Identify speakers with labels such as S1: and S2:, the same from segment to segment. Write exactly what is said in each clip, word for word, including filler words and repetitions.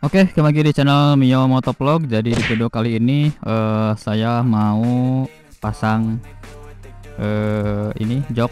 S1: Oke, kembali lagi di channel Mio Motovlog. Jadi di video kali ini uh, saya mau pasang uh, ini jok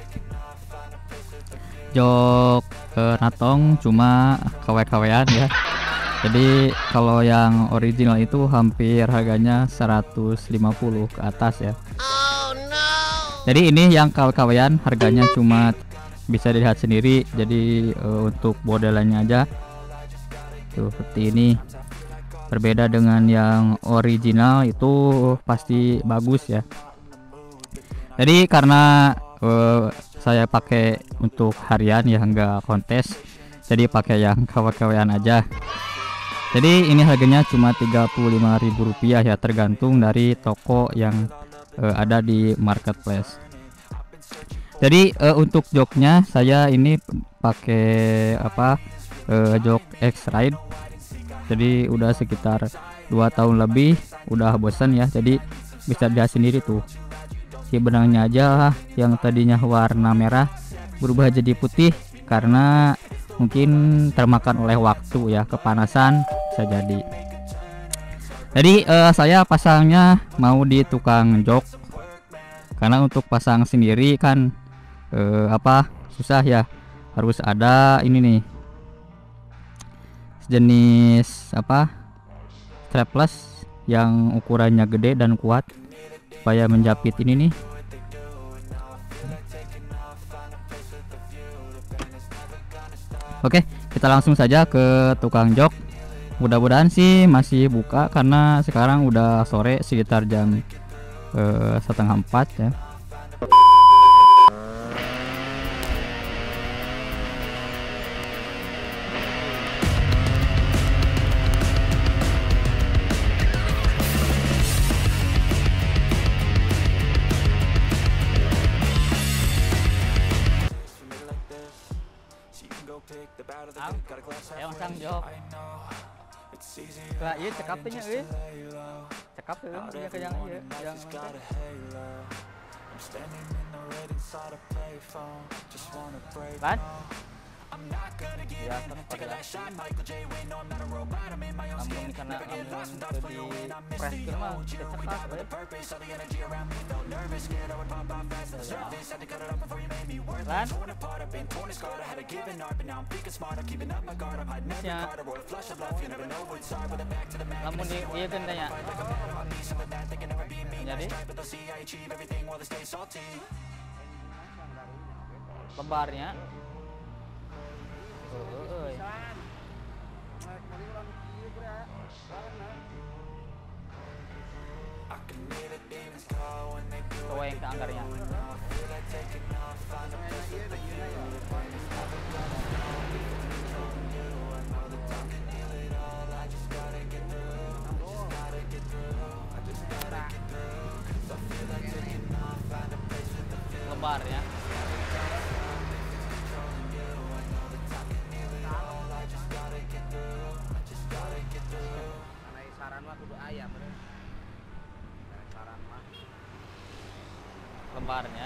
S1: jok uh, Natong, cuma K W K W-an ya. Jadi kalau yang original itu hampir harganya seratus lima puluh ke atas ya.
S2: Oh, no.
S1: Jadi ini yang K W K W-an harganya cuma bisa dilihat sendiri. Jadi uh, untuk modelannya aja tuh seperti ini. Berbeda dengan yang original itu pasti bagus ya. Jadi karena uh, saya pakai untuk harian ya, enggak kontes, jadi pakai yang K W K W-an aja. Jadi ini harganya cuma tiga puluh lima ribu rupiah ya, tergantung dari toko yang uh, ada di marketplace. Jadi uh, untuk joknya saya ini pakai apa uh, jok X-Ride. Jadi udah sekitar dua tahun lebih, udah bosan ya. Jadi bisa dilihat sendiri tuh, si benangnya aja yang tadinya warna merah berubah jadi putih karena mungkin termakan oleh waktu ya, kepanasan bisa jadi. Jadi uh, saya pasangnya mau di tukang jok, karena untuk pasang sendiri kan uh, apa susah ya, harus ada ini nih jenis apa strapless yang ukurannya gede dan kuat supaya menjepit ini nih. Oke, kita langsung saja ke tukang jok. Mudah-mudahan sih masih buka karena sekarang udah sore, sekitar jam eh, setengah empat ya. Yang sang jok lah, iya cekapnya euy, cekap euy dia ke yang iya yang ban ya kan pada namun di sana namun di press ke mah cekap ban ya namun di iya kan tanya jadi lebarnya oh, oh, yang ke anggarnya lebar ya. Saran mah kudu ayam bener. Saran mah lebarnya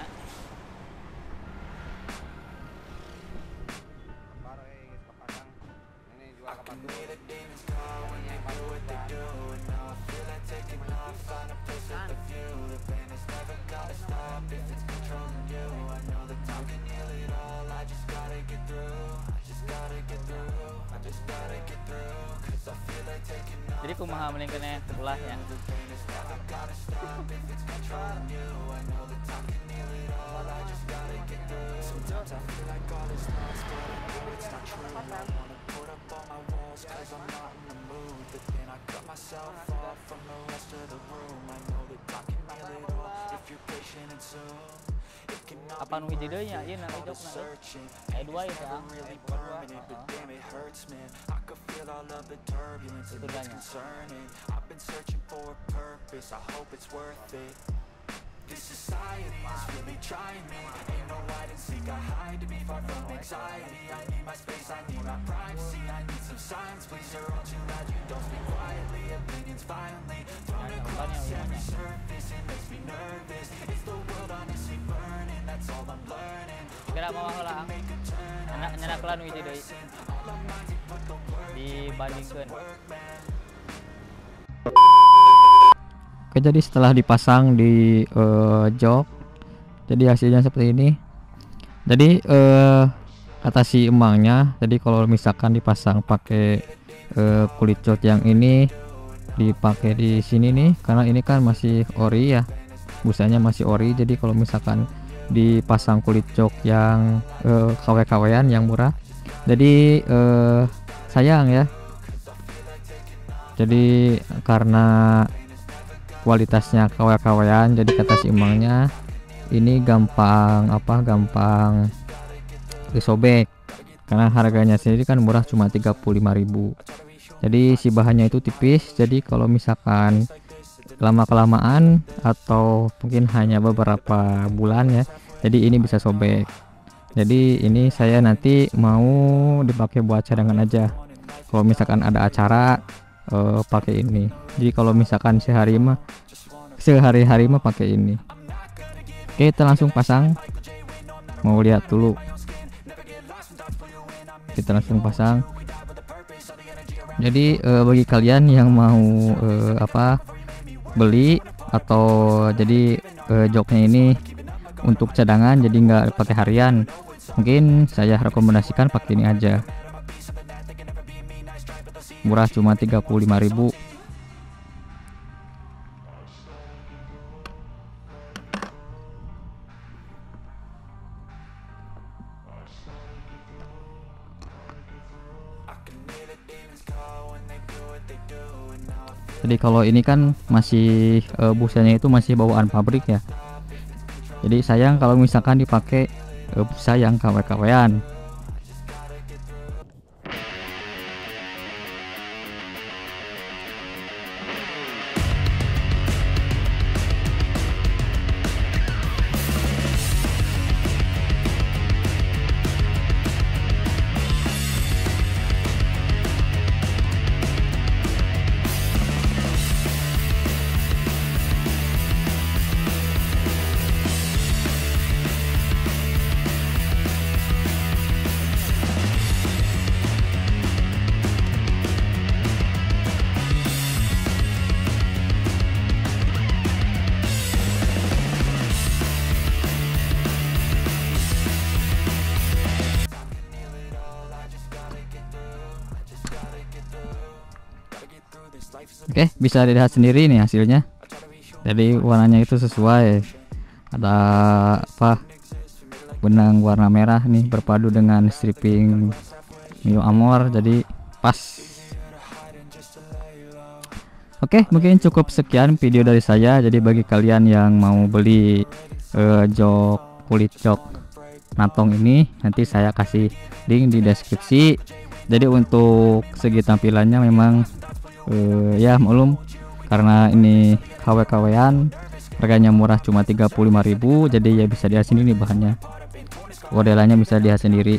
S1: lebar eh kepasang ini jual kapan dulu jadi kumaha mending kena sebelahnya. Apa nu hiji deui nya ieu na jokna aya dua ya Kang, dua itu banyak.
S3: This society is really trying me. Ain't no hide and seek, I hide to be far from anxiety. I need my space, I need my privacy. I need some silence, please. You're all too loud, you don't speak quietly. Opinions violently thrown across every surface. It makes me nervous. Is the world honestly burning? That's all I'm learning.
S1: Kira mau heula. Anak-anak lan hiji deui. dibandingkan. Oke, jadi setelah dipasang di uh, jok, jadi hasilnya seperti ini. Jadi uh, kata si emangnya, jadi kalau misalkan dipasang pakai uh, kulit jok yang ini, dipakai di sini nih, karena ini kan masih ori ya, busanya masih ori. Jadi kalau misalkan dipasang kulit jok yang uh, K W K W-an yang murah, jadi uh, sayang ya. Jadi karena kualitasnya K W K W-an, jadi kata si emangnya ini gampang apa gampang disobek, karena harganya sendiri kan murah, cuma tiga puluh lima ribu. Jadi si bahannya itu tipis, jadi kalau misalkan lama kelamaan atau mungkin hanya beberapa bulan ya, jadi ini bisa sobek. Jadi ini saya nanti mau dipakai buat cadangan aja, kalau misalkan ada acara uh, pakai ini. Jadi kalau misalkan sehari mah sehari-hari mah pakai ini. Oke, kita langsung pasang. Mau lihat dulu, kita langsung pasang. Jadi uh, bagi kalian yang mau uh, apa beli atau jadi uh, joknya ini untuk cadangan, jadi nggak pakai harian, mungkin saya rekomendasikan pakai ini aja. Murah, cuma tiga puluh lima ribu. Jadi kalau ini kan masih uh, busanya itu masih bawaan pabrik ya. Jadi sayang kalau misalkan dipakai uh, busa yang K W K W-an. Oke, bisa dilihat sendiri nih hasilnya. Jadi warnanya itu sesuai, ada apa benang warna merah nih berpadu dengan stripping Mio Amor, jadi pas. Oke, mungkin cukup sekian video dari saya. Jadi bagi kalian yang mau beli uh, jok kulit jok Natong ini, nanti saya kasih link di deskripsi. Jadi untuk segi tampilannya memang uh, ya maklum, karena ini K W K W-an, harganya murah, cuma tiga puluh lima ribu. Jadi ya bisa lihat sini nih bahannya, modelannya bisa lihat sendiri.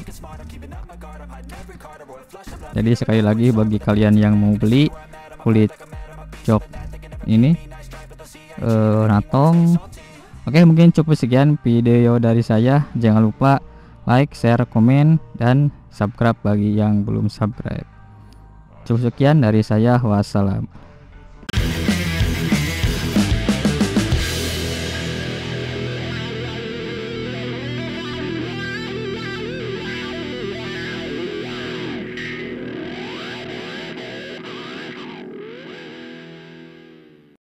S1: Jadi sekali lagi bagi kalian yang mau beli kulit jok ini uh, Natong, oke, mungkin cukup sekian video dari saya. Jangan lupa like, share, komen, dan subscribe bagi yang belum subscribe. Cukup sekian dari saya, wassalam.